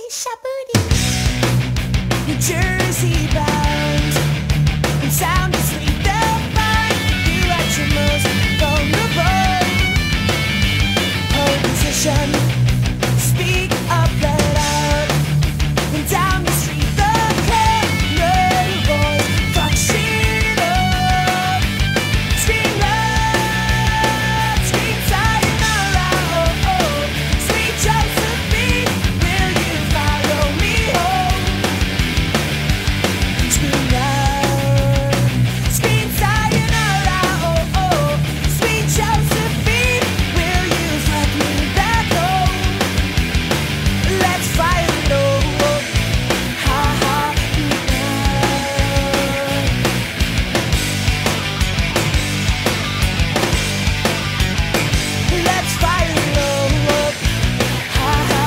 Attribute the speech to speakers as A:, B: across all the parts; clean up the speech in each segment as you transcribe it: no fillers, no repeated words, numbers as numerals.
A: New Jersey bound, and sound asleep they'll find you at your most vulnerable. Hold position, speak up, let out, and down the street the corner voice fuck shit up. Scream love, scream sayonara, oh, oh. Sweet Josephine, will you follow me home? Scream love, scream sayonara, oh, oh. Sweet Josephine, will you fly me back home? Let's fire it up, ha ha, let's fire it up, ha ha,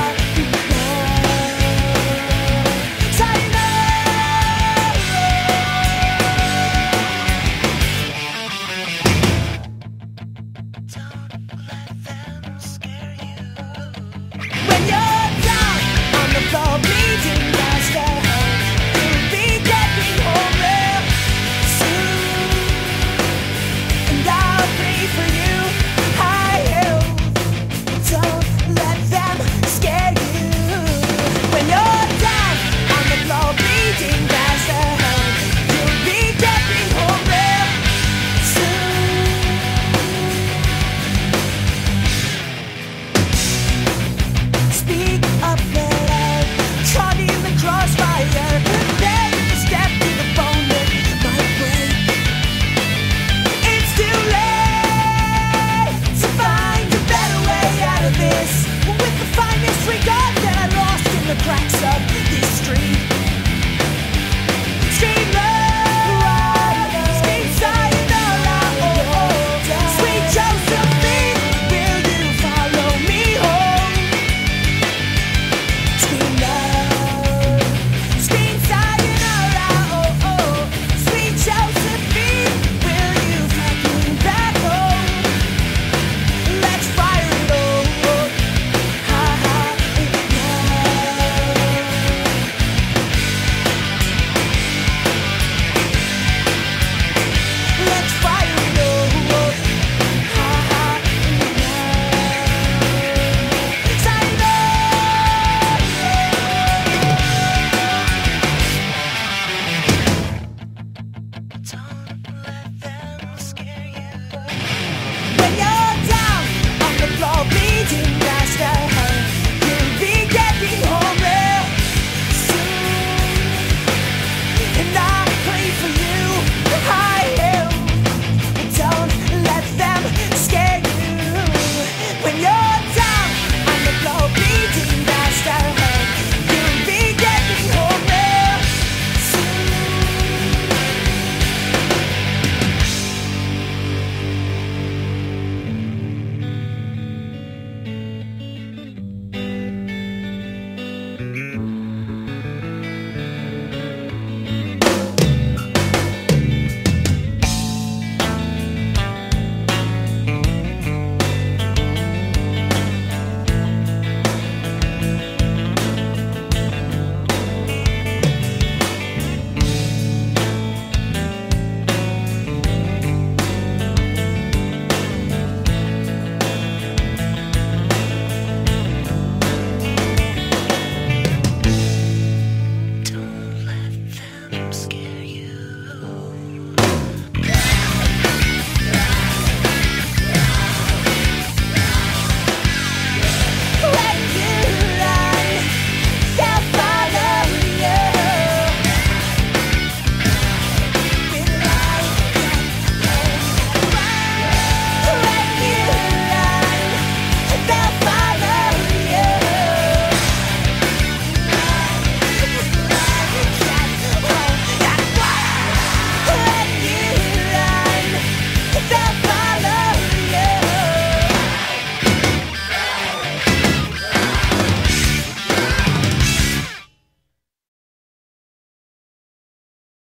A: when you're down on the floor bleeding past the home, you'll be getting home real soon, and I'll pray for you. High health, don't let them scare you. When you're down on the floor bleeding past the home, you'll be getting home real soon. Speak up, let out, caught in the crossfire, prepare to step to the bone that might break. It's too late to find a better way out of this. With the finest regard that I lost in the cracks of